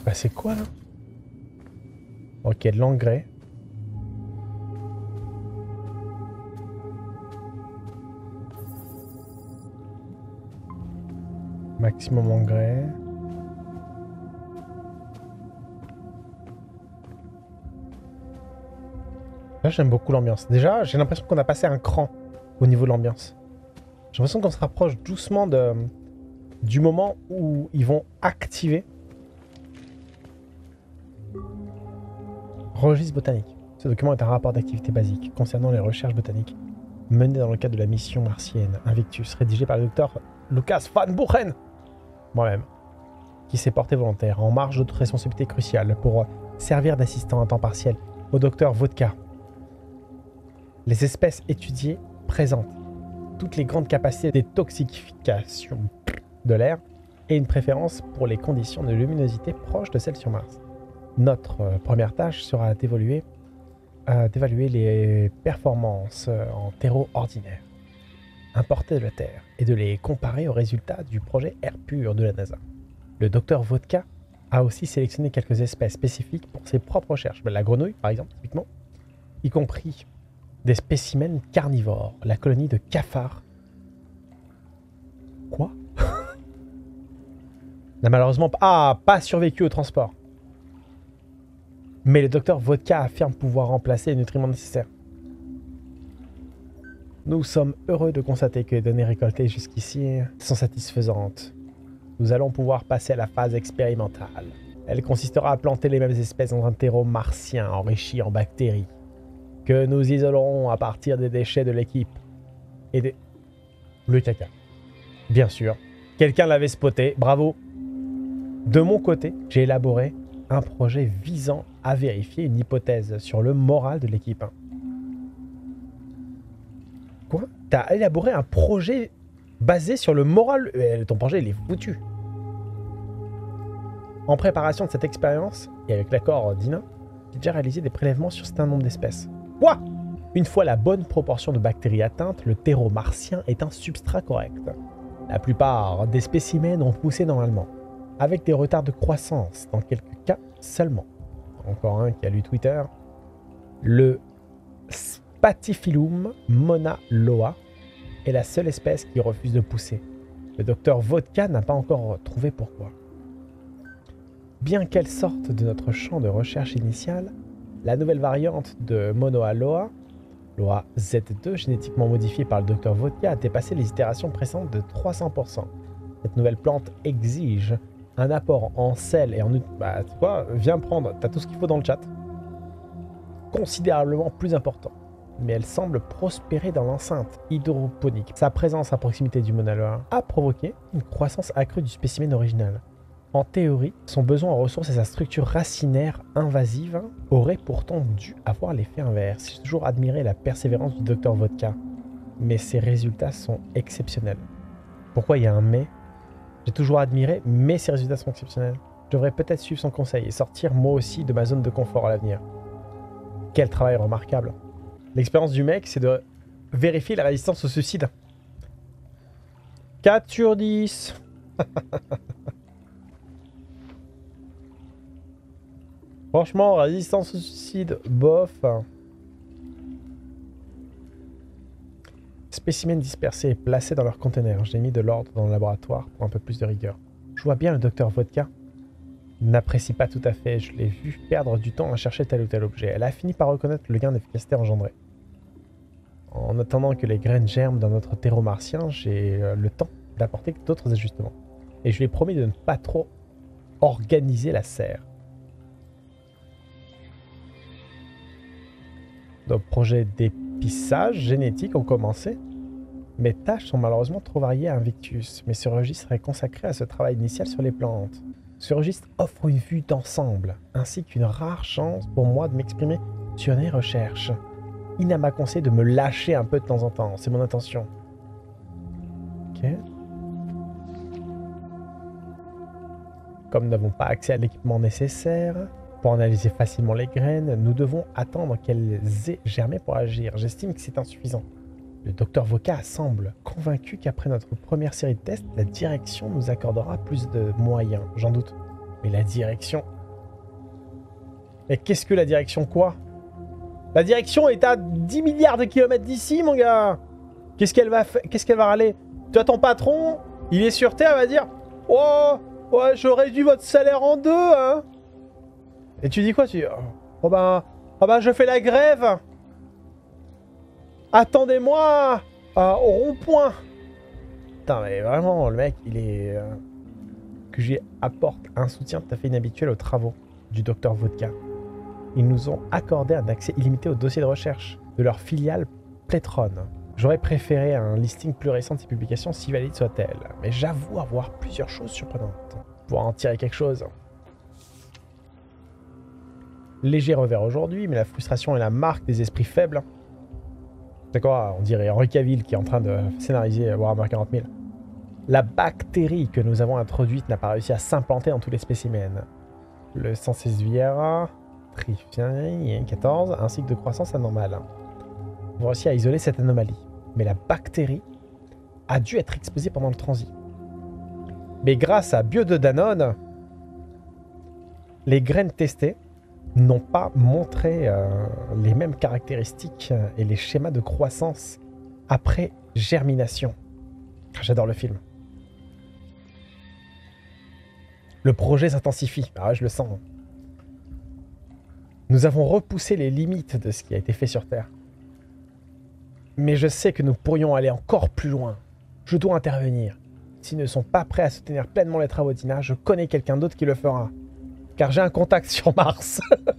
Bah c'est quoi là? Ok, de l'engrais. Maximum engrais. Là j'aime beaucoup l'ambiance. Déjà j'ai l'impression qu'on a passé un cran au niveau de l'ambiance. J'ai l'impression qu'on se rapproche doucement du moment où ils vont activer registre botanique. Ce document est un rapport d'activité basique concernant les recherches botaniques menées dans le cadre de la mission martienne Invictus, rédigé par le docteur Lucas Van Buchen, moi-même, qui s'est porté volontaire en marge d'autres responsabilités cruciales pour servir d'assistant à temps partiel au docteur Vodka. Les espèces étudiées présentent toutes les grandes capacités de détoxification de l'air et une préférence pour les conditions de luminosité proches de celles sur Mars. Notre première tâche sera d'évaluer les performances en terreau ordinaire importés de la Terre et de les comparer aux résultats du projet Air Pur de la NASA. Le docteur Vodka a aussi sélectionné quelques espèces spécifiques pour ses propres recherches. La grenouille, par exemple, typiquement, y compris des spécimens carnivores, la colonie de cafards. Quoi? N'a malheureusement pas survécu au transport. Mais le docteur Vodka affirme pouvoir remplacer les nutriments nécessaires. Nous sommes heureux de constater que les données récoltées jusqu'ici sont satisfaisantes. Nous allons pouvoir passer à la phase expérimentale. Elle consistera à planter les mêmes espèces dans un terreau martien enrichi en bactéries, que nous isolerons à partir des déchets de l'équipe et des... Le caca. Bien sûr. Quelqu'un l'avait spoté, bravo. De mon côté, j'ai élaboré un projet visant à vérifier une hypothèse sur le moral de l'équipe. Quoi? T'as élaboré un projet basé sur le moral? Ton projet, il est foutu. En préparation de cette expérience, et avec l'accord d'Ina, j'ai déjà réalisé des prélèvements sur un certain nombre d'espèces. Quoi? Une fois la bonne proportion de bactéries atteinte, le terreau martien est un substrat correct. La plupart des spécimens ont poussé normalement, avec des retards de croissance dans quelques cas seulement. Encore un qui a lu Twitter. Le Spathiphyllum mona loa est la seule espèce qui refuse de pousser. Le docteur Vodka n'a pas encore trouvé pourquoi. Bien qu'elle sorte de notre champ de recherche initial, la nouvelle variante de Monoa loa, Loa Z2, génétiquement modifiée par le docteur Vodka, a dépassé les itérations précédentes de 300%. Cette nouvelle plante exige un apport en sel et en... Bah, tu vois, viens prendre, t'as tout ce qu'il faut dans le chat. Considérablement plus important. Mais elle semble prospérer dans l'enceinte hydroponique. Sa présence à proximité du Mauna Loa a provoqué une croissance accrue du spécimen original. En théorie, son besoin en ressources et sa structure racinaire invasive auraient pourtant dû avoir l'effet inverse. J'ai toujours admiré la persévérance du docteur Vodka, mais ses résultats sont exceptionnels. Pourquoi il y a un mais? J'ai toujours admiré, mais ses résultats sont exceptionnels. Je devrais peut-être suivre son conseil et sortir moi aussi de ma zone de confort à l'avenir. Quel travail remarquable. L'expérience du mec, c'est de vérifier la résistance au suicide. 4 sur 10. Franchement, résistance au suicide, bof. Spécimens dispersés et placés dans leur conteneur. J'ai mis de l'ordre dans le laboratoire pour un peu plus de rigueur. Je vois bien le docteur Vodka n'apprécie pas tout à fait. Je l'ai vu perdre du temps à chercher tel ou tel objet. Elle a fini par reconnaître le gain d'efficacité engendré. En attendant que les graines germent dans notre terreau martien, j'ai le temps d'apporter d'autres ajustements. Et je lui ai promis de ne pas trop organiser la serre. Nos projets d'épissage génétique ont commencé. Mes tâches sont malheureusement trop variées à Invictus, mais ce registre est consacré à ce travail initial sur les plantes. Ce registre offre une vue d'ensemble, ainsi qu'une rare chance pour moi de m'exprimer sur mes recherches. Ina m'a conseillé de me lâcher un peu de temps en temps, c'est mon intention. Ok. Comme nous n'avons pas accès à l'équipement nécessaire pour analyser facilement les graines, nous devons attendre qu'elles aient germé pour agir. J'estime que c'est insuffisant. Le docteur Vodka semble convaincu qu'après notre première série de tests, la direction nous accordera plus de moyens. J'en doute. Mais la direction Et qu'est-ce que la direction quoi? La direction est à 10 milliards de kilomètres d'ici, mon gars. Qu'est-ce qu'elle va faire? Qu'est-ce qu'elle va râler? Toi, ton patron, il est sur Terre, il va dire « Oh, ouais, je réduis votre salaire en deux, hein ?» Et tu dis quoi? Tu dis « Oh bah, je fais la grève. Attendez-moi au rond-point. » Putain, mais vraiment, le mec, il est... que j'y apporte un soutien tout à fait inhabituel aux travaux du docteur Vodka. Ils nous ont accordé un accès illimité au dossier de recherche de leur filiale Plétron. J'aurais préféré un listing plus récent de ces publications, si valide soit-elle, mais j'avoue avoir plusieurs choses surprenantes. Pour en tirer quelque chose. Léger revers aujourd'hui, mais la frustration est la marque des esprits faibles. D'accord, on dirait Henry Cavill qui est en train de scénariser Warhammer 40 000. La bactérie que nous avons introduite n'a pas réussi à s'implanter dans tous les spécimens. Le Sansevieria Triffiae 14, un cycle de croissance anormal. On a réussi à isoler cette anomalie. Mais la bactérie a dû être exposée pendant le transit. Mais grâce à Bio de Danone, les graines testées n'ont pas montré les mêmes caractéristiques et les schémas de croissance après germination. J'adore le film. Le projet s'intensifie. Ah ouais, je le sens. Nous avons repoussé les limites de ce qui a été fait sur Terre. Mais je sais que nous pourrions aller encore plus loin. Je dois intervenir. S'ils ne sont pas prêts à soutenir pleinement les travaux d'Ina, je connais quelqu'un d'autre qui le fera. Car j'ai un contact sur Mars.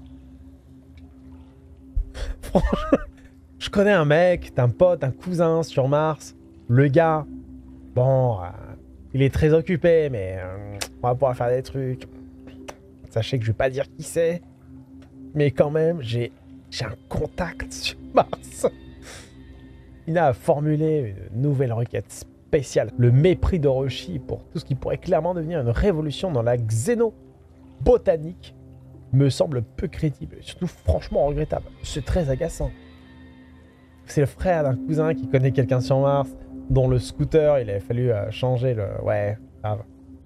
Franchement, je connais un mec, un pote, un cousin sur Mars. Le gars, bon, il est très occupé, mais on va pouvoir faire des trucs. Sachez que je vais pas dire qui c'est. Mais quand même, j'ai un contact sur Mars. Il a formulé une nouvelle requête spéciale. Le mépris d'Orochi pour tout ce qui pourrait clairement devenir une révolution dans la xénobotanique me semble peu crédible. Et surtout franchement regrettable. C'est très agaçant. C'est le frère d'un cousin qui connaît quelqu'un sur Mars, dont le scooter, il avait fallu changer le... Ouais, grave.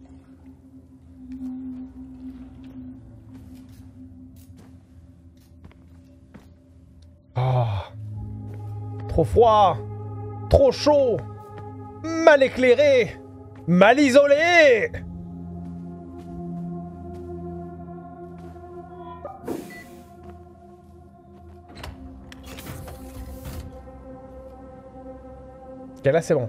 Ah... Trop froid, trop chaud, mal éclairé, mal isolé. Ok, là c'est bon.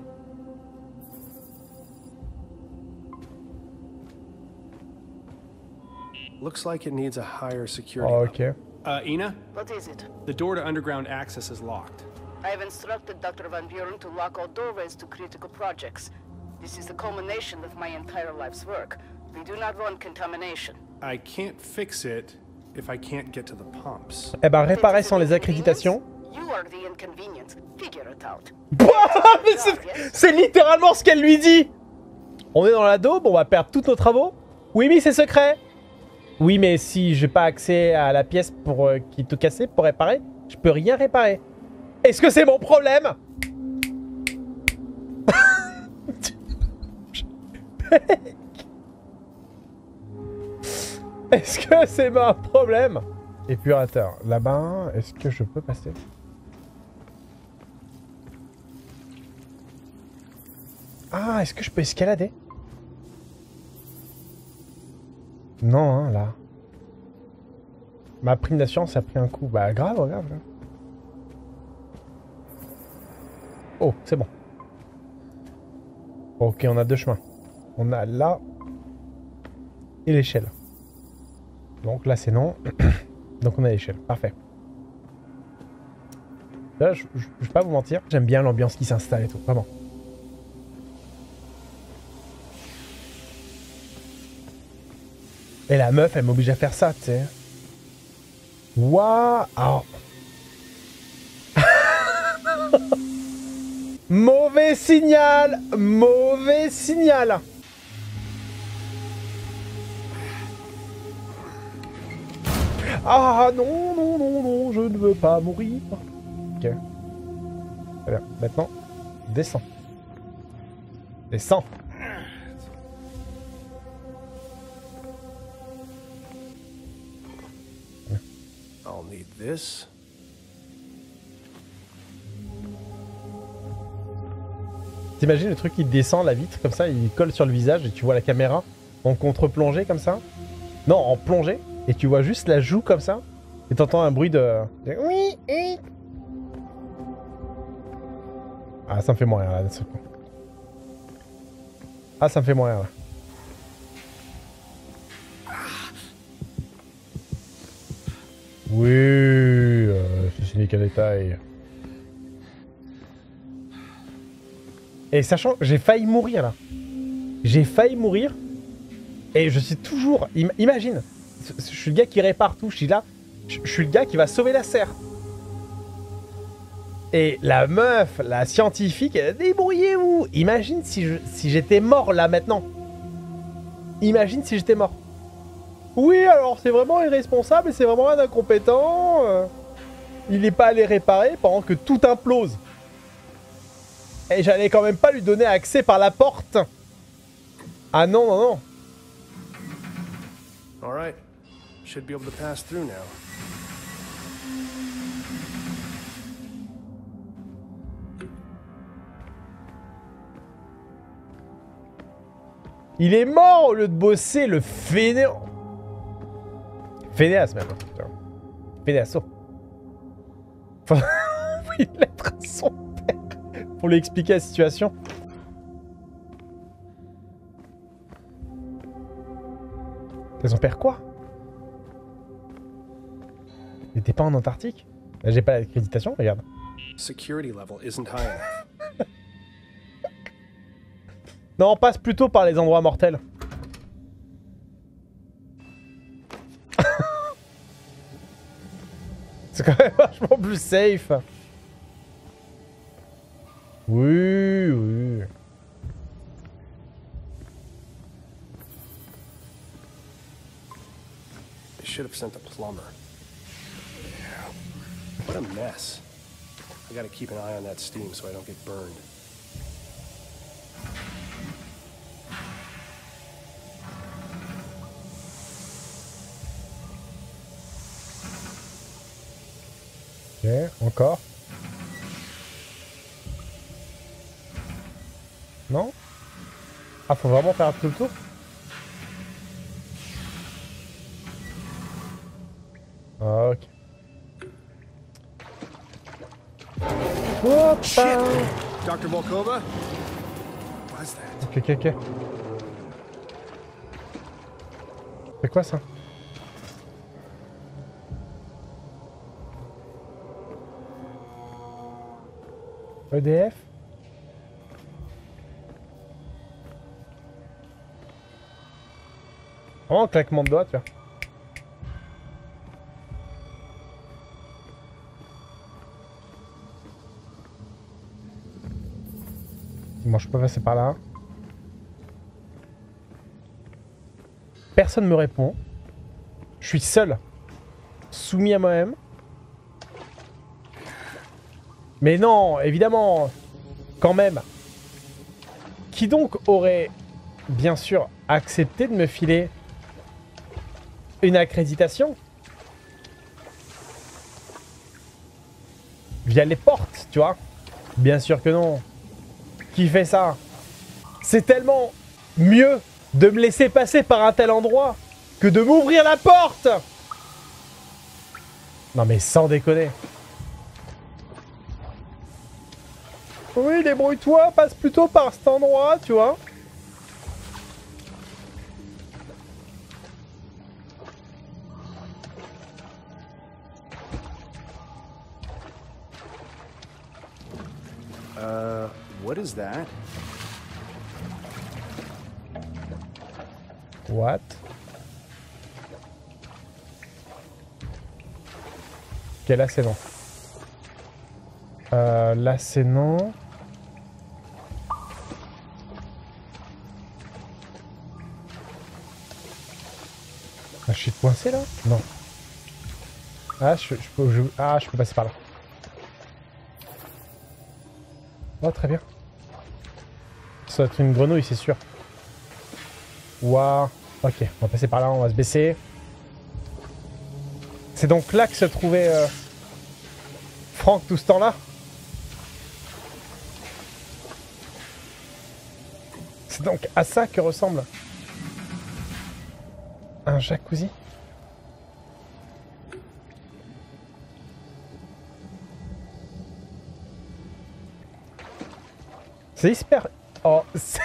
Looks like it needs a higher security level. Ok. Ina? What is it? The door to underground access is locked. I have instructed Dr. Van Buren to lock all doorways to critical projects. This is the culmination of my entire life's work. We do not want contamination. I can't fix it if I can't get to the pumps. Eh ben, réparer sans les accréditations. You are the inconvenience. Figure it out. C'est littéralement ce qu'elle lui dit. On est dans la daube, on va perdre tous nos travaux. Oui, mais c'est secret. Oui, mais si j'ai pas accès à la pièce pour qui est tout cassée pour réparer, je peux rien réparer. Est-ce que c'est mon problème? Est-ce que c'est mon problème? Épurateur. Là-bas, est-ce que je peux passer? Ah, est-ce que je peux escalader? Non, hein, là. Ma prime d'assurance a pris un coup. Bah, grave, grave. Oh, c'est bon. Ok, on a deux chemins. On a là et l'échelle. Donc là, c'est non. Donc on a l'échelle. Parfait. Là, je vais pas vous mentir. J'aime bien l'ambiance qui s'installe et tout. Vraiment. Et la meuf, elle m'oblige à faire ça, tu sais. Waouh. Mauvais signal. Mauvais signal. Ah non, non, non, non, je ne veux pas mourir. Ok. Très bien. Maintenant, descends. Descends. need this. T'imagines le truc qui descend, la vitre, comme ça, il colle sur le visage et tu vois la caméra en contre-plongée comme ça. Non, en plongée. Et tu vois juste la joue comme ça. Et t'entends un bruit de... Oui, oui. Ah, ça me fait mourir là, d'un seul coup. Ah, ça me fait mourir là. Oui, ceci n'est qu'un détail. Et sachant que j'ai failli mourir là. J'ai failli mourir. Et je suis toujours... Imagine, je suis le gars qui répare tout. Je suis là. Je suis le gars qui va sauver la serre. Et la meuf, la scientifique, elle a débrouillez-vous. Imagine si j'étais mort là maintenant. Imagine si j'étais mort. Oui, alors c'est vraiment irresponsable et c'est vraiment un incompétent. Il n'est pas allé réparer pendant que tout implose. Et j'allais quand même pas lui donner accès par la porte. Ah non, non, non. All right. Should be able to pass through now. Il est mort au lieu de bosser, le fainéant. Fainéas même. Fainéasso. Faut une lettre à son père pour lui expliquer la situation. C'est son père quoi? Il était pas en Antarctique? Là j'ai pas l'accréditation, regarde. Security level isn't high enough. Non, on passe plutôt par les endroits mortels. C'est quand même vachement plus safe. Oui, oui. They should have sent a plumber. Yeah. What a mess. I gotta keep an eye on that steam so I don't get burned. Ok, encore. Non? Ah, faut vraiment faire tout le tour? Ok. Hop! Dr. Volkova? What's that? Ok, ok, ok. C'est quoi ça? EDF? Oh, un claquement de doigts, tu vois. Bon, je peux passer par là. Personne me répond. Je suis seul. Soumis à moi-même. Mais non, évidemment. Quand même. Qui donc aurait, bien sûr, accepté de me filer une accréditation via les portes, tu vois? Bien sûr que non. Qui fait ça? C'est tellement mieux de me laisser passer par un tel endroit que de m'ouvrir la porte. Non mais sans déconner. Oui, débrouille-toi, passe plutôt par cet endroit, tu vois. What is that? What? Ok, là c'est non. Là c'est non. Ah, je suis coincé là? Non. Ah, je peux passer par là. Oh, très bien. Ça va être une grenouille, c'est sûr. Waouh. Ok, on va passer par là, on va se baisser. C'est donc là que se trouvait Franck tout ce temps-là? C'est donc à ça que ressemble un jacuzzi? C'est hyper... Oh, c'est...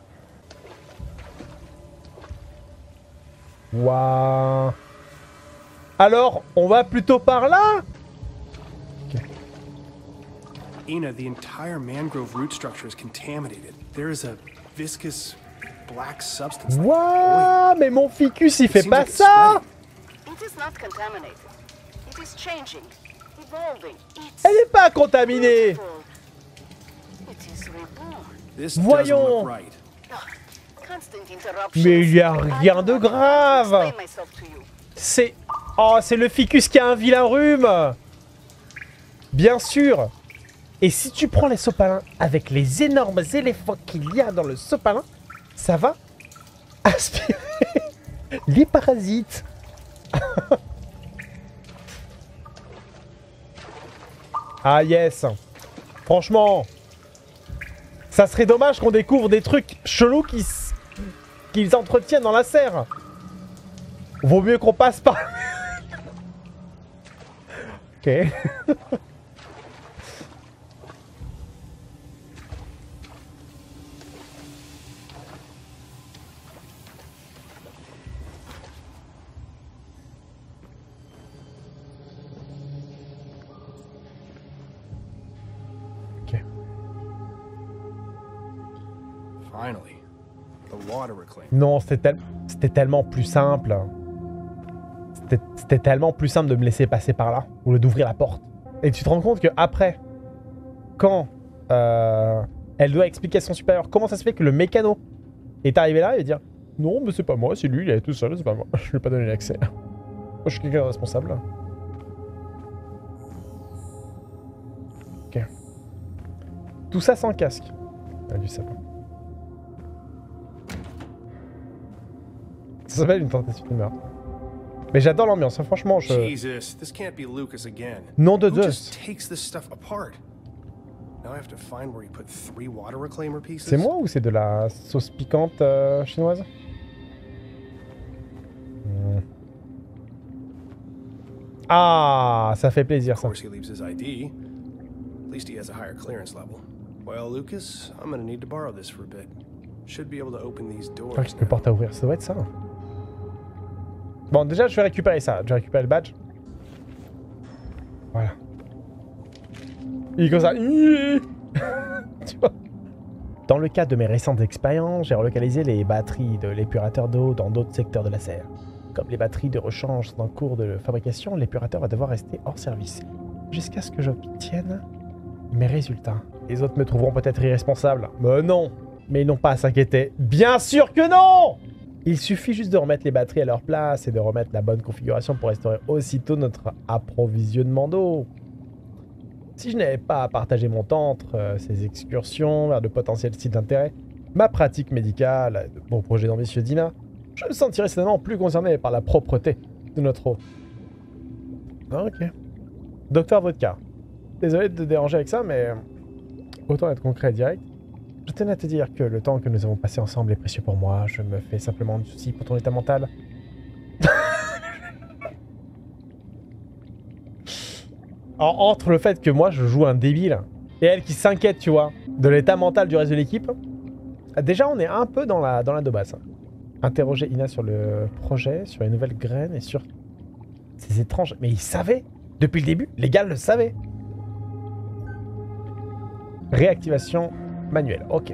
Waouh. Alors, on va plutôt par là? Okay. Ina, the entire mangrove root structure is contaminated. There is a viscous black substance. Waouh, mais mon ficus, il fait pas ça! It is not contaminated. It is changing, evolving. Elle n'est pas contaminée! Voyons! Mais il n'y a rien de grave! C'est... Oh, c'est le ficus qui a un vilain rhume! Bien sûr! Et si tu prends les sopalins avec les énormes éléphants qu'il y a dans le sopalin, ça va aspirer les parasites! Ah yes! Franchement! Ça serait dommage qu'on découvre des trucs chelous qu'ils entretiennent dans la serre. Vaut mieux qu'on passe par... Ok. Non, c'était tellement plus simple. C'était tellement plus simple de me laisser passer par là, au lieu d'ouvrir la porte. Et tu te rends compte que après, quand elle doit expliquer à son supérieur comment ça se fait que le mécano est arrivé là, et dire non, mais c'est pas moi, c'est lui, il est tout seul, c'est pas moi. Je lui ai pas donné l'accès. Moi, je suis quelqu'un de responsable. Ok. Tout ça sans casque. Ah, du sapin. Ça s'appelle une tentative de meurtre. Mais j'adore l'ambiance, hein, franchement, je... Jesus, this can't be Lucas again. Nom de Who Zeus. just takes this stuff apart? Now I have to find where he put 3 water reclaimer pieces. C'est moi ou c'est de la sauce piquante chinoise? Ah, ça fait plaisir ça. Of course he leaves his ID. At least he has a higher clearance level. Well, Lucas, I'm gonna need to borrow this for a bit. Should be able to open these doors. Je crois que porte à ouvrir, ça doit être ça. Bon, déjà, je vais récupérer ça. Je vais récupérer le badge. Voilà. Il est comme ça. Tu vois. Dans le cadre de mes récentes expériences, j'ai relocalisé les batteries de l'épurateur d'eau dans d'autres secteurs de la serre. Comme les batteries de rechange sont en cours de fabrication, l'épurateur va devoir rester hors service. Jusqu'à ce que j'obtienne mes résultats. Les autres me trouveront peut-être irresponsable. Mais non! Mais ils n'ont pas à s'inquiéter. Bien sûr que non! Il suffit juste de remettre les batteries à leur place et de remettre la bonne configuration pour restaurer aussitôt notre approvisionnement d'eau. Si je n'avais pas à partager mon temps entre ces excursions vers de potentiels sites d'intérêt, ma pratique médicale, mon projet d'ambitieux d'Ina, je me sentirais certainement plus concerné par la propreté de notre eau. Ok. Docteur Vodka. Désolé de te déranger avec ça, mais autant être concret et direct. Je tenais à te dire que le temps que nous avons passé ensemble est précieux pour moi. Je me fais simplement du souci pour ton état mental. Alors, entre le fait que moi je joue un débile et elle qui s'inquiète, tu vois, de l'état mental du reste de l'équipe, déjà on est un peu dans la daubasse. Interroger Ina sur le projet, sur les nouvelles graines et sur ces étranges... Mais ils savaient depuis le début, les gars le savaient. Réactivation manuelle, ok.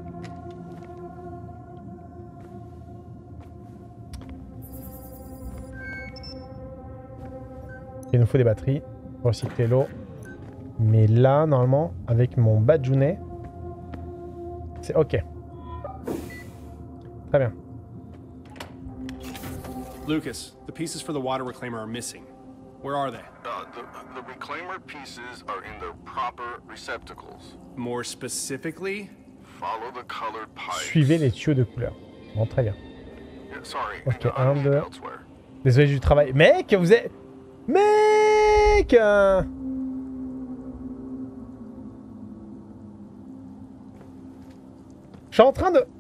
Il nous faut des batteries, recycler l'eau. Mais là, normalement, avec mon badjounet, c'est ok. Très bien. Lucas, the pieces for the water reclaimer are missing. Where are they? The reclaimer pieces are in their proper receptacles. More specifically? Follow the colored pipes. Suivez les tuyaux de couleur. Bon, très bien. Yeah, sorry. Ok, I'm 1, 2. elsewhere. Désolé du travail. Mec, vous êtes... Mec Je suis en train de...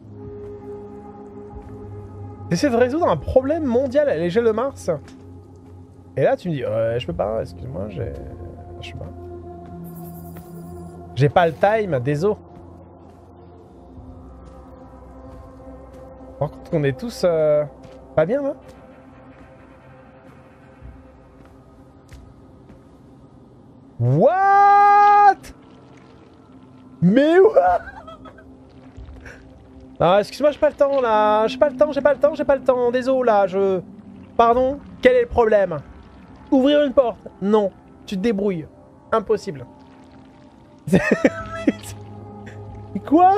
J'essaie de résoudre un problème mondial à l'échelle de Mars. Et là, tu me dis, je peux pas, excuse-moi, je sais pas. J'ai pas le time, désolé. Par contre, on est tous pas bien, là. What? Mais what? Ah, excuse-moi, j'ai pas le temps, là. J'ai pas le temps. Désolé, là, Pardon? Quel est le problème? Ouvrir une porte? Non. Tu te débrouilles. Impossible. Quoi?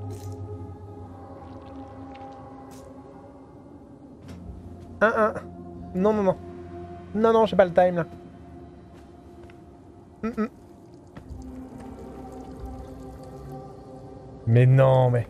Non. Non, j'ai pas le time, là. Mais non, mais...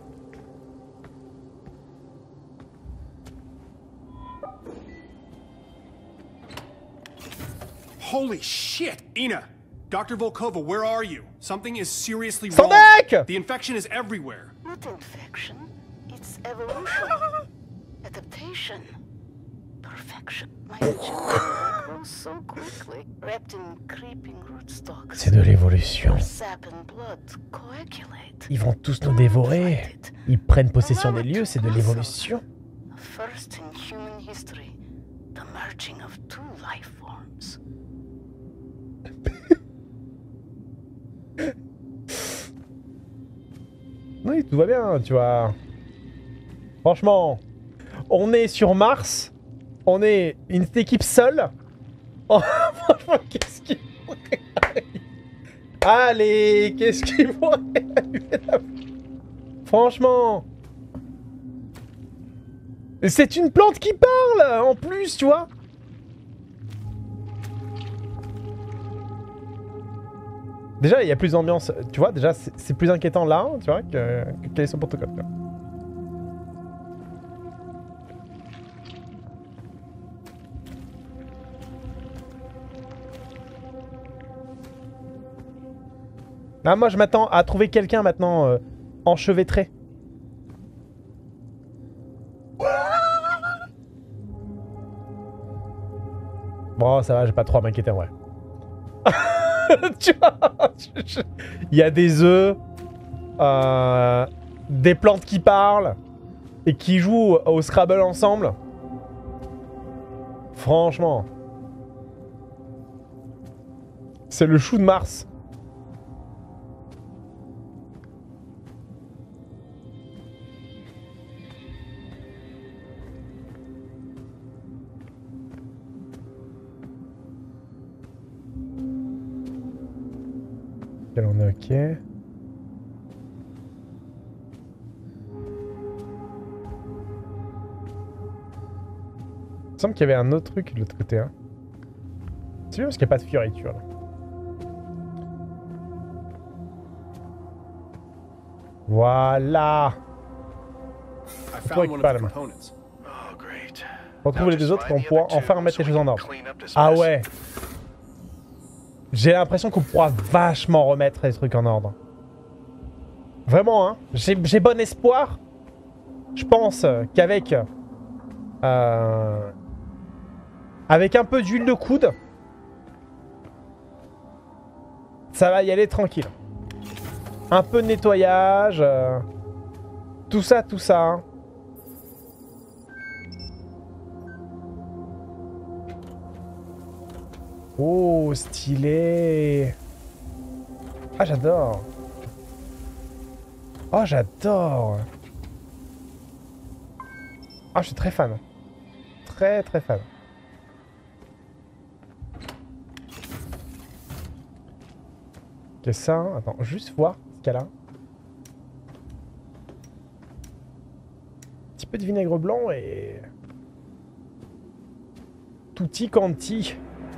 Holy shit! Ina! Dr. Volkova, where are you? Something is seriously Son wrong. deck! The infection is everywhere. Not infection. It's evolution. Adaptation. Perfection. My children grow so quickly, wrapped in creeping rootstocks. C'est de l'évolution. Sap and blood coagulate. Ils vont tous nous dévorer. Ils prennent possession des lieux, c'est de l'évolution. First in human history, the merging of two life forms. Oui, tout va bien, tu vois. Franchement, on est sur Mars. On est une équipe seule. Oh, franchement, qu'est-ce qu'ils vont réaliser? Allez, qu'est-ce qu'ils vont réaliser là? Franchement. C'est une plante qui parle, en plus, tu vois. Déjà, il y a plus d'ambiance, tu vois, déjà, c'est plus inquiétant là, tu vois, que Callisto Protocol. Tu vois. Ah, moi, je m'attends à trouver quelqu'un maintenant enchevêtré. Bon, ça va, j'ai pas trop à m'inquiéter, en vrai. Tu vois, il y a des œufs, des plantes qui parlent et qui jouent au Scrabble ensemble. Franchement, c'est le chou de Mars. On est ok. Il me semble qu'il y avait un autre truc de l'autre côté. Hein. C'est bien parce qu'il n'y a pas de fioriture là. Voilà. Retrouve les deux autres et on pourra enfin remettre les choses en ordre. Ah ouais. J'ai l'impression qu'on pourra vachement remettre les trucs en ordre. Vraiment, hein. J'ai bon espoir. Je pense qu'avec... avec un peu d'huile de coude, ça va y aller tranquille. Un peu de nettoyage. Tout ça, tout ça. Hein. Oh, stylé. Ah, j'adore. Oh, j'adore. Ah, je suis très fan. Très, très fan. Qu'est-ce que ça? Attends, juste voir ce qu'il y a là. Un petit peu de vinaigre blanc et... Tutti quanti.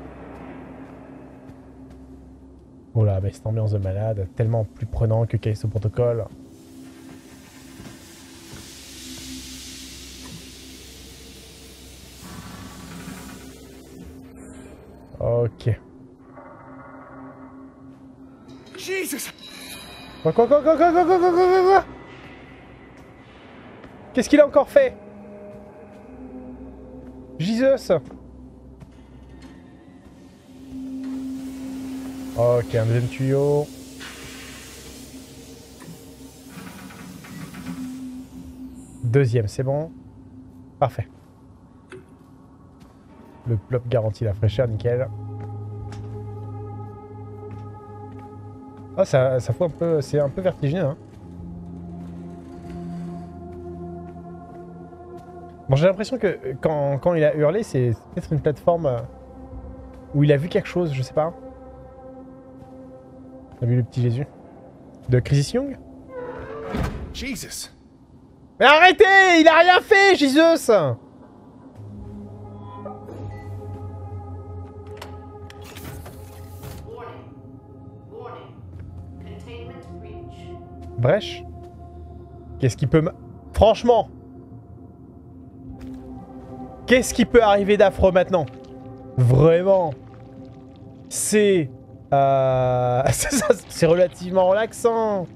Oh là, mais cette ambiance de malade, tellement plus prenant que Callisto Protocol. Ok. Jesus! Quoi Qu'est-ce qu'il a encore fait? Jesus! Ok, un deuxième tuyau. Deuxième, c'est bon. Parfait. Le plop garantit la fraîcheur, nickel. Ah, ça fout un peu... C'est un peu vertigineux, hein. Bon, j'ai l'impression que quand il a hurlé, c'est peut-être une plateforme où il a vu quelque chose, je sais pas. T'as vu le petit Jésus? De Crisis Young? Jesus! Mais arrêtez! Il a rien fait, Jesus! Brèche? Qu'est-ce qui peut me... Franchement! Qu'est-ce qui peut arriver d'affreux maintenant? Vraiment? C'est... c'est relativement relaxant.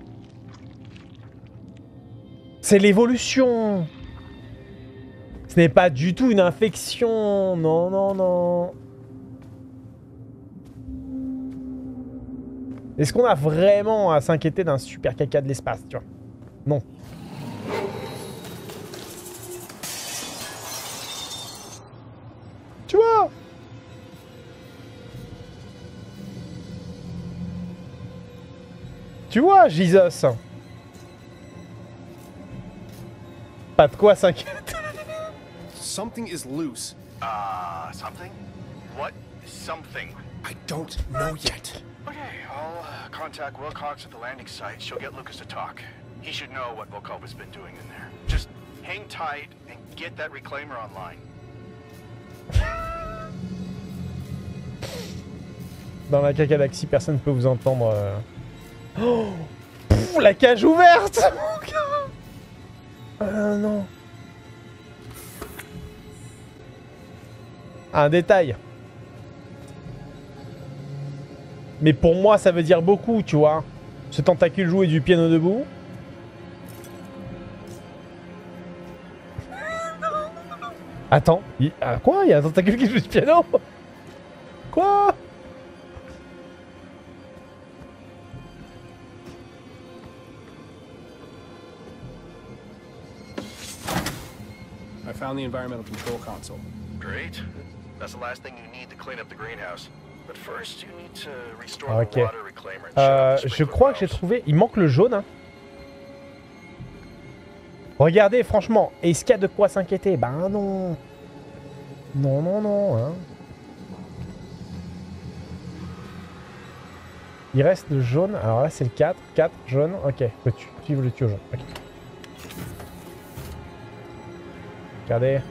C'est l'évolution. Ce n'est pas du tout une infection. Non, non, non. Est-ce qu'on a vraiment à s'inquiéter d'un super caca de l'espace, tu vois? Non. Tu vois? Tu vois, Jesus? Pas de quoi s'inquiéter. Something is loose. Something? What something? I don't know yet. Okay, I'll contact Wilcox at the landing site. She'll get Lucas to talk. He should know what Volkov has been doing in there. Just hang tight and get that reclaimer online. Dans la galaxie, personne ne peut vous entendre. Oh, pff, la cage ouverte. Non. Un détail. Mais pour moi, ça veut dire beaucoup, tu vois. Ce tentacule jouait du piano debout. Attends, quoi? Il y a un tentacule qui joue du piano? Quoi? I found the environmental control console. Great. That's the last thing you need to clean up the greenhouse. But first, you need to restore Ok. the water reclaimer. And shut off the Je sprinkler crois que j'ai valves. trouvé... Il manque le jaune. Hein. Regardez, franchement, est-ce qu'il y a de quoi s'inquiéter? Ben non. Non, non, non. Hein. Il reste le jaune. Alors là, c'est le 4. 4, jaune. Ok, faut suivre le tuyau jaune. Ok. Regardez.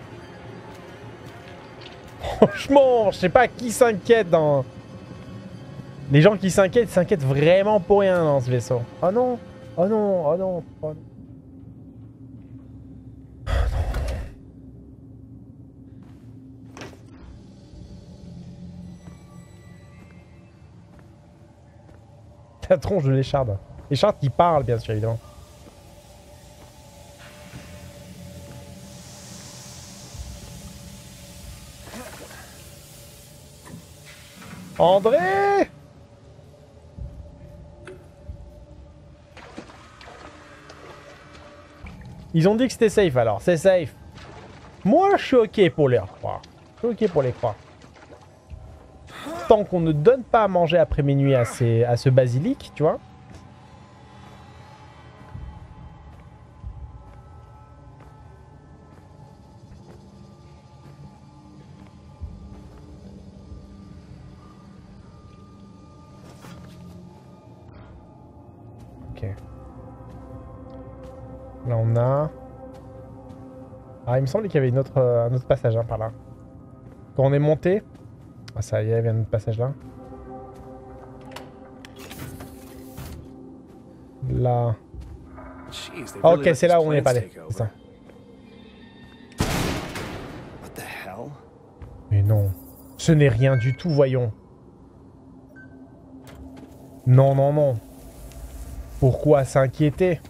Franchement, je sais pas qui s'inquiète dans... Les gens qui s'inquiètent vraiment pour rien dans ce vaisseau. Oh non. Oh non. Oh non. Oh non. La tronche de l'écharde. L'écharde qui parle, bien sûr, évidemment. André! Ils ont dit que c'était safe alors, c'est safe. Moi, je suis ok pour les croire. Je suis ok pour les croire. Tant qu'on ne donne pas à manger après minuit à ce basilic, tu vois. Ok. Là, on a... Ah, il me semblait qu'il y avait un autre passage hein, par là. Quand on est monté... Ah, ça y est, il y a un autre passage là. Là. Jeez, they Ah, really ok, let c'est this là où on est place pas allé. take C'est ça. over. What the hell? Mais non. Ce n'est rien du tout, voyons. Non, non, non. Pourquoi s'inquiéter?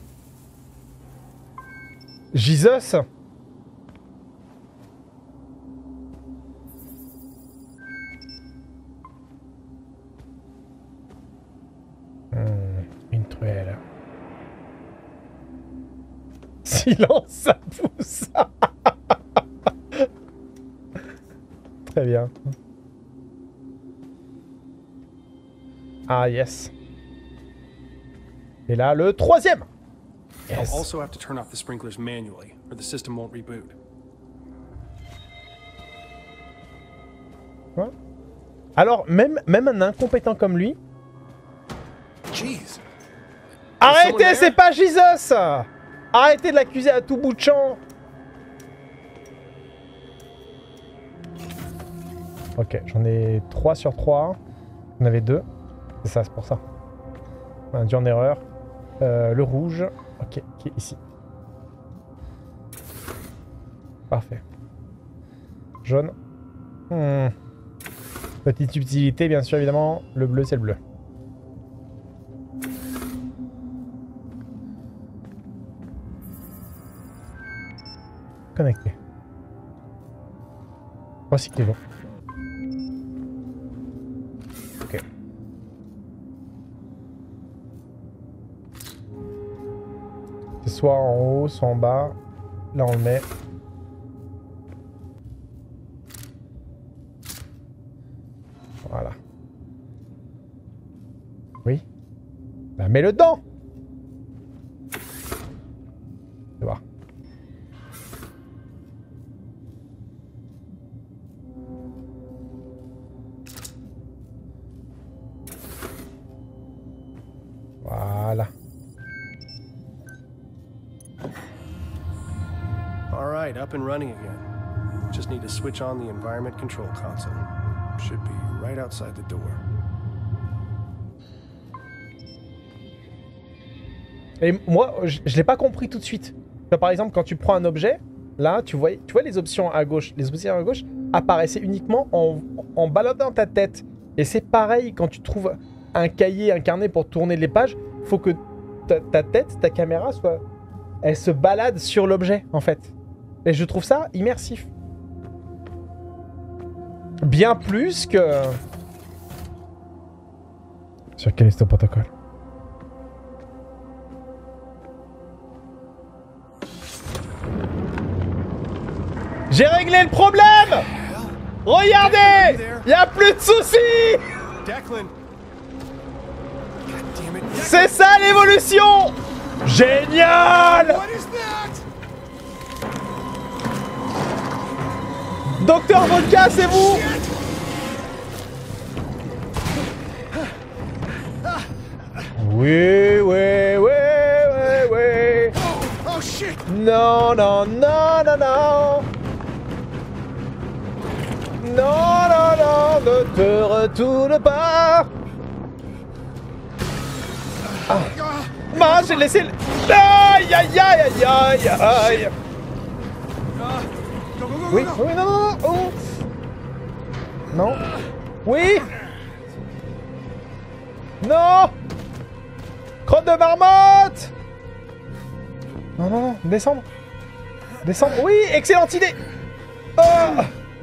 Jesus? Une truelle. Silence, ça pousse. Très bien. Ah, yes. Et là, le troisième. Yes. I'll also have to turn off the sprinklers manually, or the system won't reboot. Ouais. Alors, même un incompétent comme lui... Jeez. Arrêtez, c'est pas Jesus! Arrêtez de l'accuser à tout bout de champ. Ok, j'en ai 3 sur 3. J'en avais 2. C'est ça, c'est pour ça. Un dû en erreur. Le rouge. Ok, qui est ici. Parfait. Jaune. Petite subtilité, bien sûr, évidemment. Le bleu, c'est le bleu. Connecté. Recycler l'eau. Ok. C'est soit en haut, soit en bas. Là, on le met. Voilà. Oui. Bah, mets-le dedans. Tu vois. Voilà. All right, up and running again. Just need to switch on the environment control console. Should be right outside the door. Et moi, je l'ai pas compris tout de suite. Par exemple, quand tu prends un objet, là, tu vois les options à gauche. Les options à gauche apparaissaient uniquement en baladant ta tête. Et c'est pareil quand tu trouves un cahier, un carnet pour tourner les pages. Faut que ta tête, ta caméra, elle se balade sur l'objet, en fait. Et je trouve ça immersif. Bien plus que... Sur quel est ce protocole? J'ai réglé le problème! Regardez! Y a plus de soucis! Declan! God damn it! C'est ça l'évolution! Génial! What is that? Docteur Vodka, c'est vous? Oui, oui, oui, oui, oui. Oh shit! Non, non, non, non, non. Non, non, non, ne te retourne pas. Ah. Mince, j'ai laissé le... Aïe, aïe, aïe, aïe, aïe, aïe. Go, go, go, Oui, go, go. oui, non, non, non. Oh. Non. Oui. Non. Crotte de marmotte. Non, non, non, descendre. Descendre, oui, excellente idée. Oh.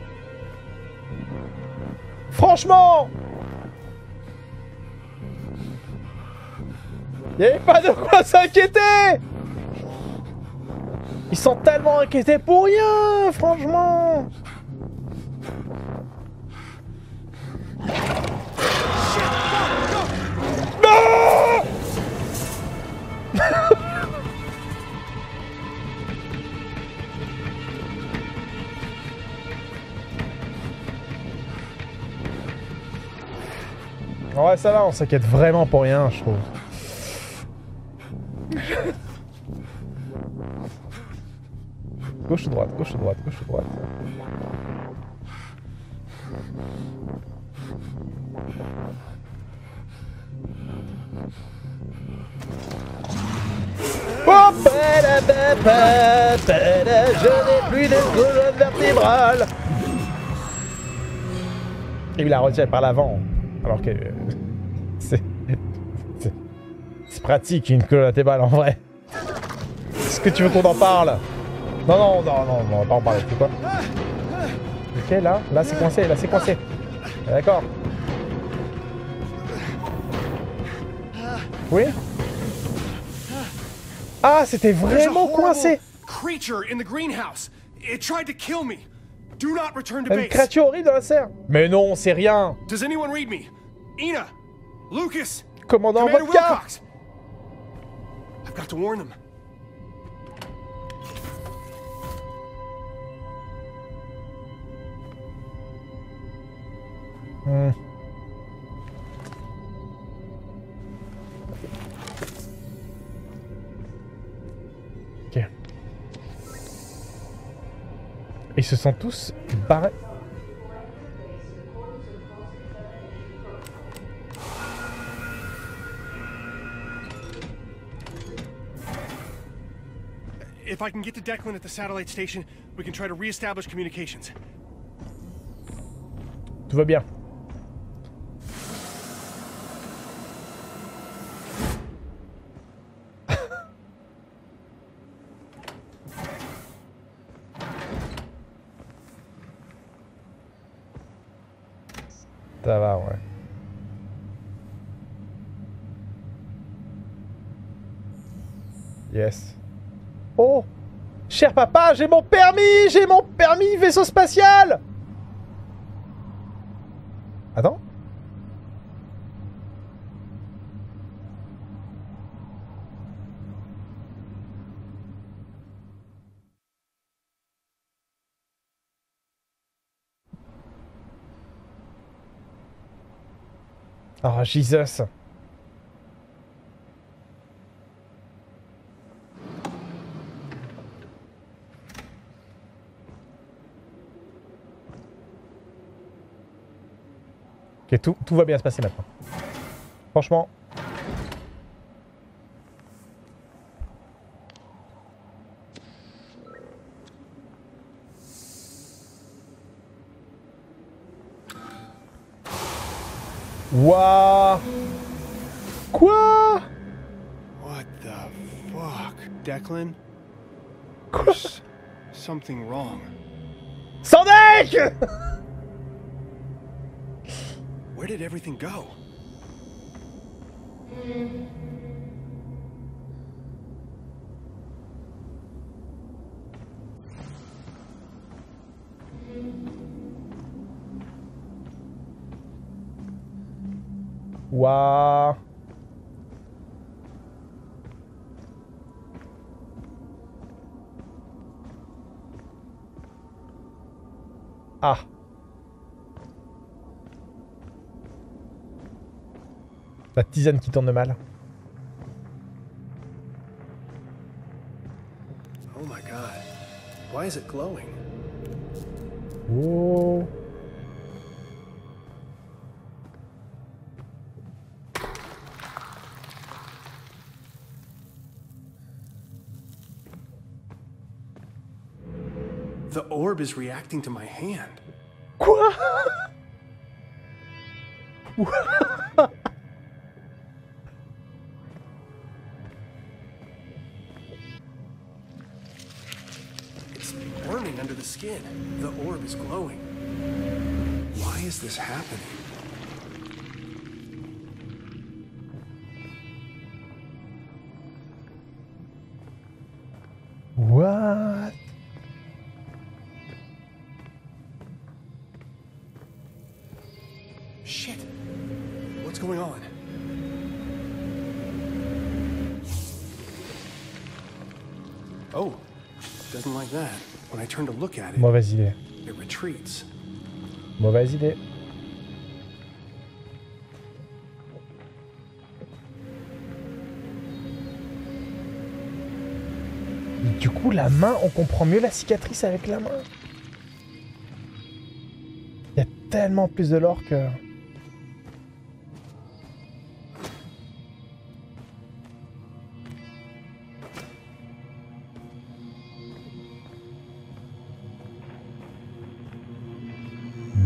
Franchement, il n'y avait pas de quoi s'inquiéter. Ils sont tellement inquiétés pour rien, franchement. Non. Ouais, ça va, on s'inquiète vraiment pour rien, je trouve. Gauche ou droite, gauche ou droite, gauche ou droite. Oh, je n'ai plus de colonne vertébrale. Et il la retire par l'avant. Alors que... c'est pratique une colonne à tes balles en vrai. Est-ce que tu veux qu'on en parle? Non, on va pas en parler, c'est quoi? Ok, là c'est coincé, là c'est coincé. D'accord. Oui? Ah, c'était vraiment coincé! Creature in the greenhouse. It tried to kill me. Do not return to Une base. créature horrible dans la serre. Mais non, c'est rien. Does anyone read me? Ina, Lucas, Commandant Commander Vodka. Wilcox. I've got to warn them. Ok. Ils se sont tous barrés. If I can get to Declan at the satellite station, we can try to re-establish communications. Tout va bien. Ça va, ouais. Yes. Oh! Cher papa, j'ai mon permis! J'ai mon permis vaisseau spatial! Attends. Oh, Jesus. Ok, tout va bien se passer maintenant. Franchement. Waouh. Quoi? What the fuck? Declan? Quoi? There's something wrong. Sandek! Where did everything go? Waouh. Ah. La tisane qui tourne mal. Oh my god. Why is it glowing? Oh. The orb is reacting to my hand. Quoi? It's burning under the skin. The orb is glowing. Why is this happening? What? Shit. What's going on? Oh, doesn't like that. When I turn to look at it, Mauvaise idée. it retreats. Mauvaise idée. Du coup, la main, on comprend mieux la cicatrice avec la main. Il y a tellement plus de lore que...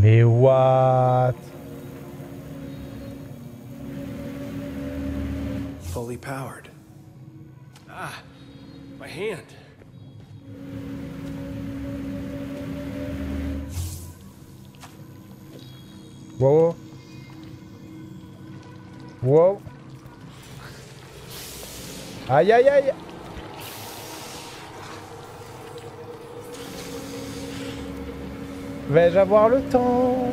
Mais what? Fully powered. Ah, my hand. Wow. Wow. Aïe aïe aïe. Vais-je avoir le temps?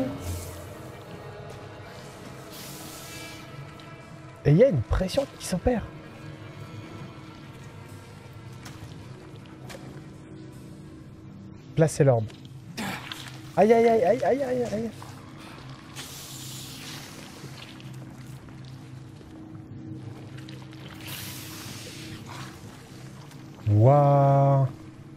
Et il y a une pression qui s'opère. Placez l'orbe. Aïe aïe aïe aïe aïe aïe aïe. Waouh.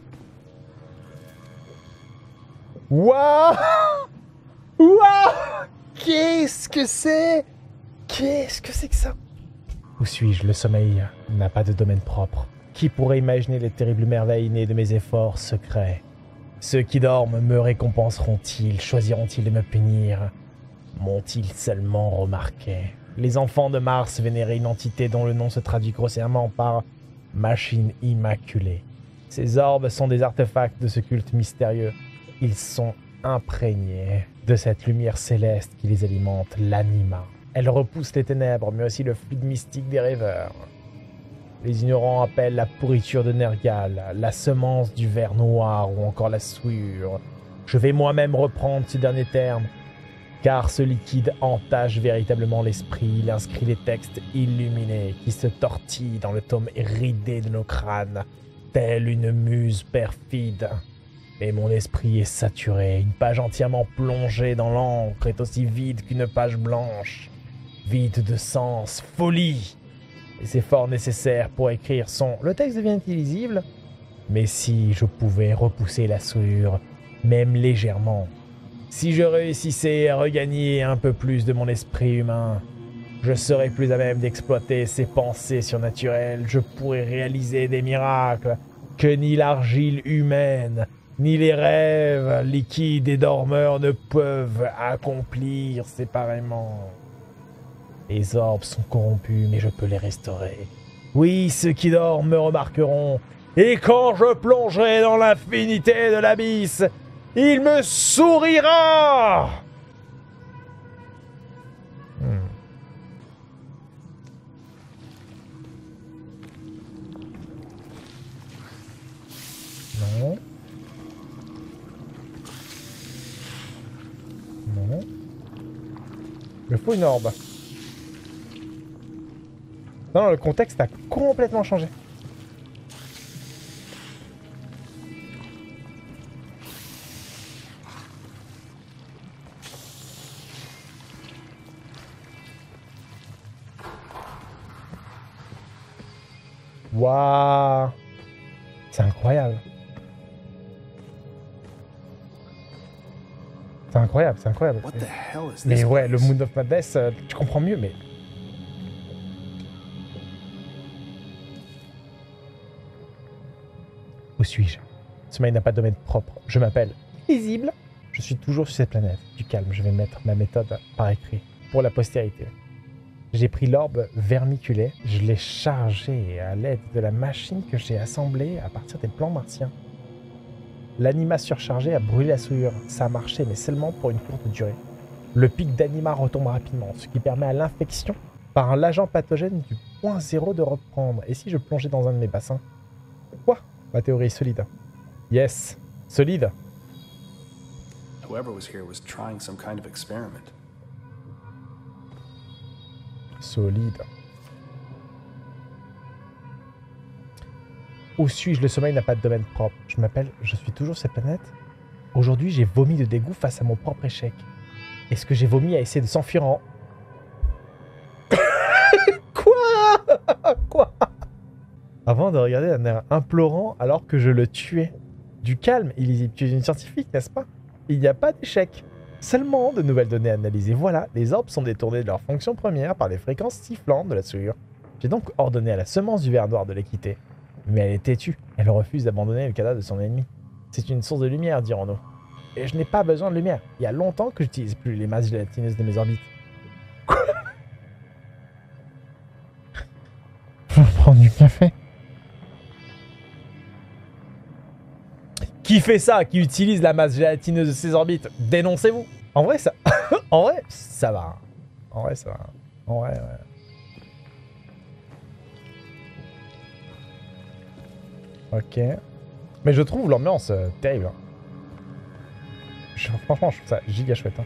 Waouh. Waouh. Qu'est-ce que c'est? Qu'est-ce que c'est que ça? Où suis-je? Le sommeil n'a pas de domaine propre. Qui pourrait imaginer les terribles merveilles nées de mes efforts secrets? Ceux qui dorment me récompenseront-ils? Choisiront-ils de me punir? M'ont-ils seulement remarqué? Les enfants de Mars vénéraient une entité dont le nom se traduit grossièrement par machine immaculée. Ces orbes sont des artefacts de ce culte mystérieux. Ils sont imprégnés de cette lumière céleste qui les alimente, l'anima. Elle repousse les ténèbres, mais aussi le fluide mystique des rêveurs. Les ignorants appellent la pourriture de Nergal, la semence du ver noir ou encore la souillure. Je vais moi-même reprendre ce dernier terme, car ce liquide entache véritablement l'esprit. Il inscrit les textes illuminés qui se tortillent dans le tome ridé de nos crânes, telle une muse perfide. Mais mon esprit est saturé, une page entièrement plongée dans l'encre est aussi vide qu'une page blanche. Vide de sens, folie. Les efforts nécessaires pour écrire sont... Le texte devient illisible, mais si je pouvais repousser la souillure, même légèrement, si je réussissais à regagner un peu plus de mon esprit humain, je serais plus à même d'exploiter ces pensées surnaturelles. Je pourrais réaliser des miracles que ni l'argile humaine, ni les rêves liquides et dormeurs ne peuvent accomplir séparément. Les orbes sont corrompus, mais je peux les restaurer. Oui, ceux qui dorment me remarqueront. Et quand je plongerai dans l'infinité de l'abysse, il me sourira. Non. Non. Il me faut une orbe. Non, le contexte a complètement changé. Waouh! C'est incroyable. C'est incroyable, c'est incroyable. What the hell is this Mais ouais, le place? Moon of Madness, tu comprends mieux, mais... Où suis-je? Ce sommeil n'a pas de domaine propre. Je m'appelle Illisible. Je suis toujours sur cette planète. Du calme, je vais mettre ma méthode par écrit pour la postérité. J'ai pris l'orbe vermiculé, je l'ai chargé à l'aide de la machine que j'ai assemblée à partir des plans martiens. L'anima surchargé a brûlé la souillure. Ça a marché, mais seulement pour une courte durée. Le pic d'anima retombe rapidement, ce qui permet à l'infection par l'agent pathogène du point zéro de reprendre. Et si je plongeais dans un de mes bassins? Quoi? Ma théorie est solide. Yes, solide. Whoever was here was trying some kind of experiment. Solide. Où suis-je? Le sommeil n'a pas de domaine propre. Je suis toujours sur cette planète. Aujourd'hui, j'ai vomi de dégoût face à mon propre échec. Est-ce que j'ai vomi à essayer de s'enfuir en... Quoi? Quoi? Avant de regarder d'un air implorant alors que je le tuais. Du calme, Illisible, tu es une scientifique, n'est-ce pas? Il n'y a pas d'échec. Seulement de nouvelles données analysées. Voilà, les orbes sont détournés de leur fonction première par les fréquences sifflantes de la souillure. J'ai donc ordonné à la semence du ver noir de les quitter. Mais elle est têtue. Elle refuse d'abandonner le cadavre de son ennemi. C'est une source de lumière, dirons-nous. et je n'ai pas besoin de lumière. Il y a longtemps que j'utilise plus les masses gélatineuses de mes orbites. Quoi? Je vais prendre du café. Qui fait ça? Qui utilise la masse gélatineuse de ses orbites? Dénoncez-vous. En vrai, ça... en vrai, ça va. En vrai, ça va. En vrai, ouais. Ok. Mais je trouve l'ambiance terrible. Hein. Franchement, je trouve ça giga chouette. Hein.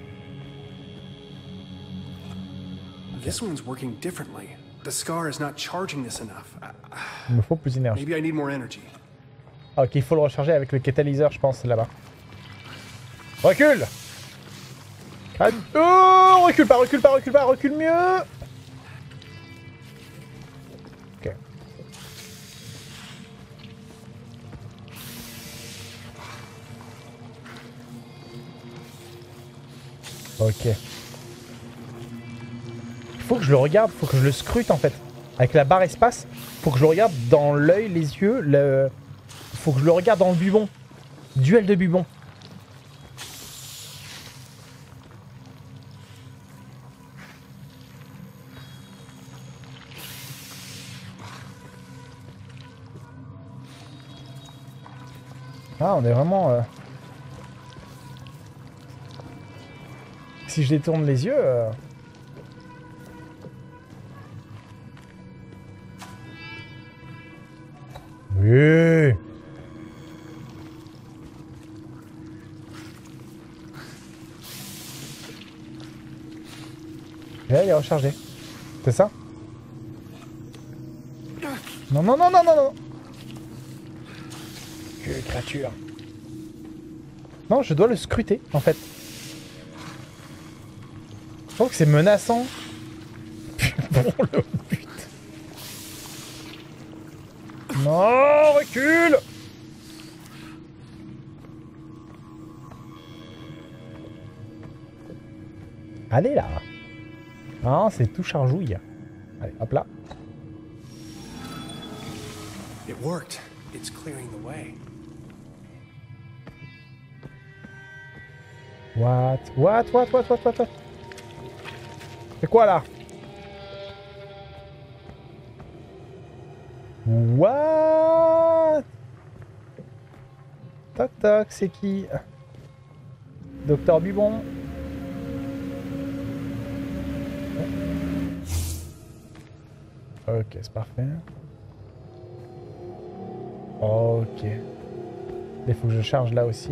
This one's working differently. The scar is not charging this enough. Il me faut plus d'énergie. Maybe I need more energy. Ok, il faut le recharger avec le catalyseur, je pense, là-bas. Recule! Oh, recule pas, recule pas, recule pas, recule mieux! Ok. Ok. Il faut que je le regarde, faut que je le scrute en fait. Avec la barre espace, faut que je le regarde dans l'œil, les yeux, le... Faut que je le regarde dans le bubon. Duel de bubon. Ah, on est vraiment... Si je détourne les yeux... Oui. Et là, il est rechargé. C'est ça? Non, non, non, non, non, non. Que créature. Non, je dois le scruter, en fait. Je trouve que c'est menaçant. Bon, le but. Non, recule. Allez, là. Non, c'est tout chargouille. Allez, hop là. It worked. It's clearing the way. What? C'est quoi là? What? Toc toc, c'est qui? Docteur Bubon. Ok, c'est parfait. Ok. Il faut que je charge là aussi.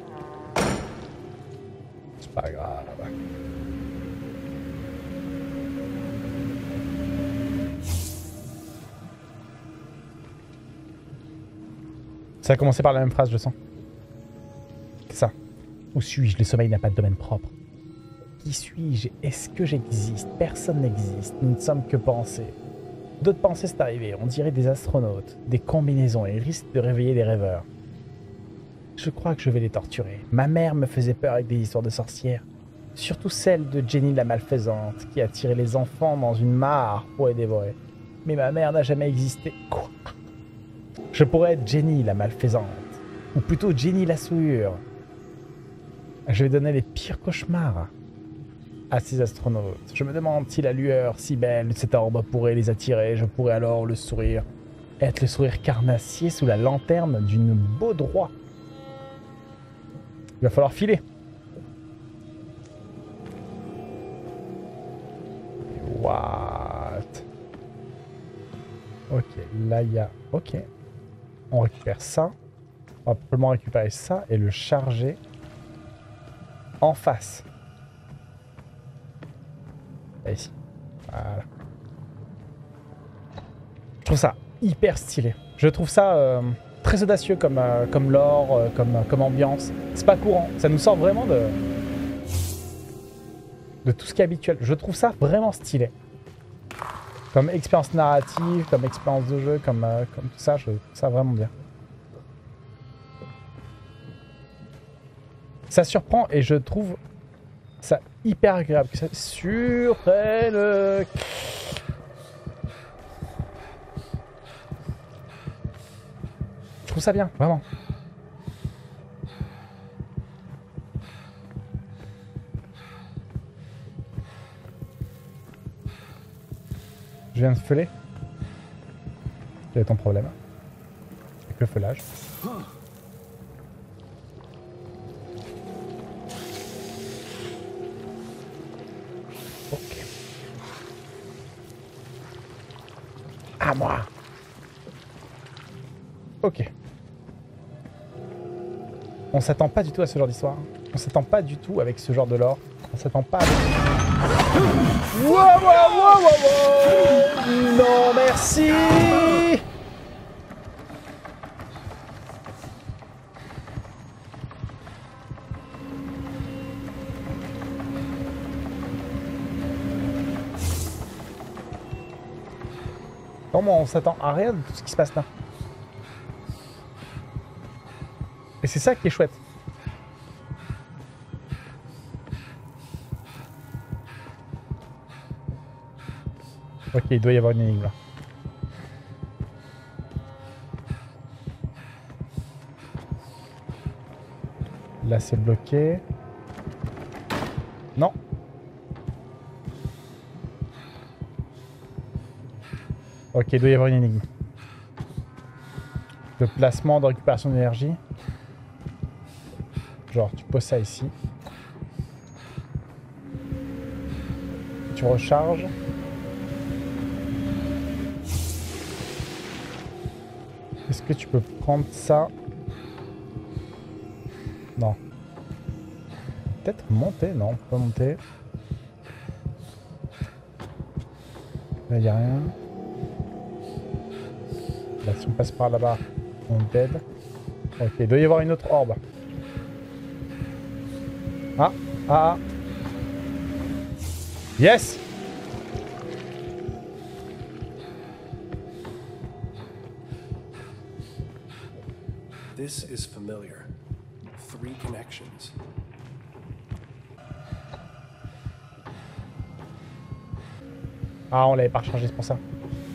C'est pas grave. Ça a commencé par la même phrase, je sens. C'est ça. Où suis-je? Le sommeil n'a pas de domaine propre. Qui suis-je? Est-ce que j'existe? Personne n'existe. Nous ne sommes que pensées. D'autres pensées sont arrivées. On dirait des astronautes, des combinaisons et risquent de réveiller des rêveurs. Je crois que je vais les torturer. Ma mère me faisait peur avec des histoires de sorcières. Surtout celle de Jenny la malfaisante, qui a tiré les enfants dans une mare pour les dévorer. Mais ma mère n'a jamais existé. Quoi? Je pourrais être Jenny la malfaisante. Ou plutôt Jenny la souillure. Je vais donner les pires cauchemars à ces astronautes. Je me demande si la lueur si belle de cet orbe pourrait les attirer. Je pourrais alors le sourire. Être le sourire carnassier sous la lanterne d'une baudroie. Il va falloir filer. What? Ok, là il y a... Ok. On récupère ça. On va probablement récupérer ça et le charger en face. Là, ici. Voilà. Je trouve ça hyper stylé. Je trouve ça très audacieux comme lore, comme ambiance. C'est pas courant. Ça nous sort vraiment de tout ce qui est habituel. Je trouve ça vraiment stylé. Comme expérience narrative, comme expérience de jeu, comme tout ça, je trouve ça vraiment bien. Ça surprend et je trouve ça hyper agréable. Que ça surprenne. Je trouve ça bien, vraiment. Je viens de feuler. Quel est ton problème? Avec le feulage. Ok. À moi. Ok. On s'attend pas du tout à ce genre d'histoire. On s'attend pas du tout avec ce genre de lore. On s'attend pas avec... Wow, wow, wow, wow, wow. Non, merci. Comment on s'attend à rien de tout ce qui se passe là. Et c'est ça qui est chouette. Ok, il doit y avoir une énigme là. Là c'est bloqué. Non. Ok, il doit y avoir une énigme. Le placement de récupération d'énergie. Genre, tu poses ça ici. Tu recharges. Est-ce que tu peux prendre ça? Non. Peut-être monter? Non, on peut pas monter. Là, il n'y a rien. Là, si on passe par là-bas, on dead. Ok, il doit y avoir une autre orbe. Ah, ah, ah. Yes! This is familiar. 3 connections. Ah, on l'avait pas rechargé, c'est pour ça.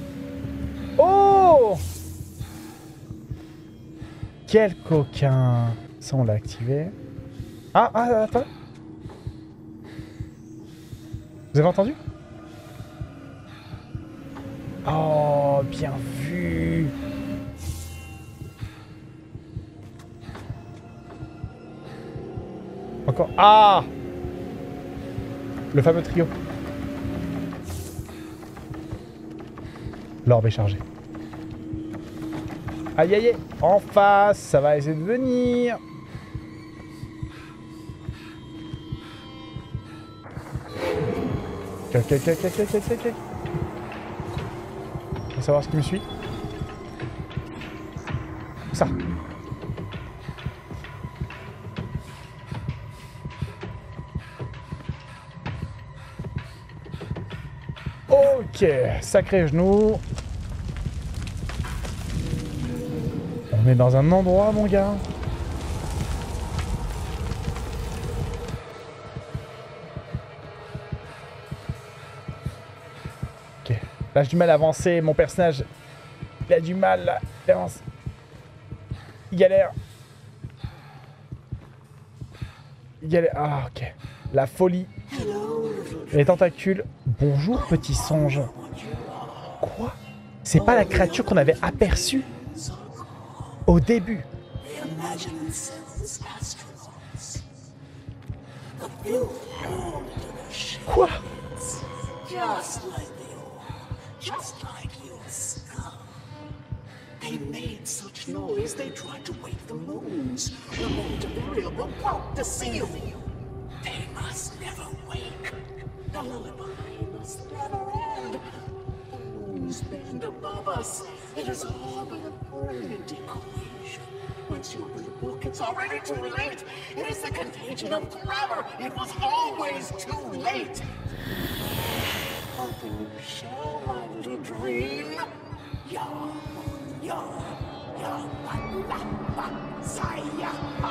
Oh! Quel coquin! Ça, on l'a activé. Ah, ah, attends. Vous avez entendu? Oh, bien vu! Encore. Ah! Le fameux trio. L'orbe est chargée. Aïe aïe aïe! En face, ça va essayer de venir. Ok. On va savoir ce qui me suit. Ça. Ok, sacré genou. On est dans un endroit, mon gars. Ok, là j'ai du mal à avancer. Mon personnage, il a du mal là. Il avance. Il galère. Il galère. Ah, ok. La folie. Les tentacules. Bonjour, petit songe. Quoi? C'est pas la créature qu'on avait aperçue au début. Quoi? They made such noise they tried to wake the moons. The Montevideo were about to see you. They must never wake. The lullaby must never end. The moons bend above us. It is all but a brilliant equation. Once you open the book, it's already too late. It is the contagion of grammar. It was always too late. Open your shell, my little dream. Ya, la, la, saya.